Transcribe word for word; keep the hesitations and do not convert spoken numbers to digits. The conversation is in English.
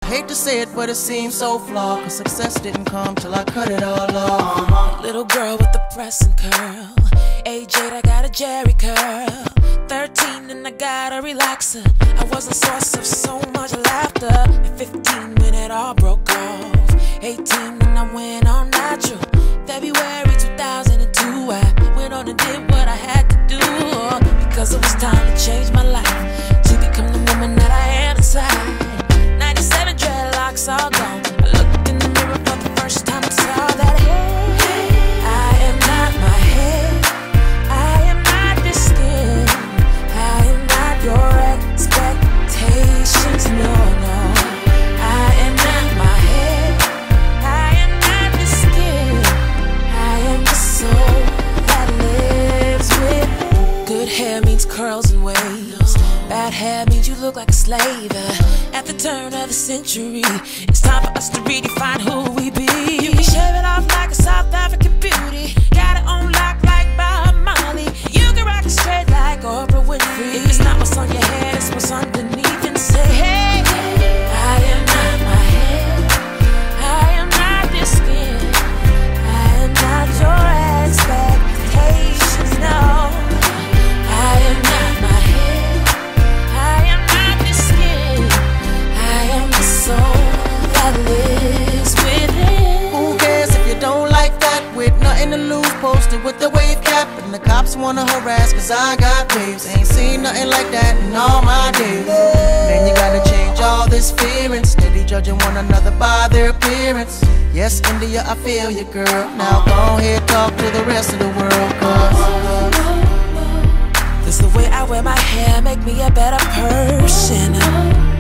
I hate to say it, but it seems so flawed, cause success didn't come till I cut it all off. Little girl with the pressing curl, age eight, I got a Jerry curl. Thirteen and I got a relaxer. I was a source of so much laughter. At fifteen when it all broke off, eighteen when I went on natural. February two thousand two, I went on and did what I had to do, because it was time to change my life, to become the woman that I am inside. Ninety-seven dreadlocks all gone. I looked in the mirror for the first time and saw that, hey, I am not my head, I am not this skin, I am not your expectations, no, no. I am not my head, I am not this skin, I am the soul that lives with. Good hair means curls and waves, bad hair means you look like a slave. At the turn of the century, it's time for us to redefine who we be. You can shave it off like a South African beauty, got it on lock like Bob Marley. You can rock it straight like Oprah Winfrey. If it's not what's on your head, it's what's underneath. And say, hey, I am not my head, I am not this skin, I am not your expectations, no. I am not my head, I am not this skin, I am the soul that lives within. Who cares if you don't like that? With nothing to lose, posted with the wave cap, and the cops wanna harass cause I got waves. Ain't seen nothing like that in all my days. Then you gotta change all this fear and steady judging one another by their appearance. Yes, India, I feel you, girl. Now go ahead, talk to the rest of the world, cause does the way I wear my hair make me a better person?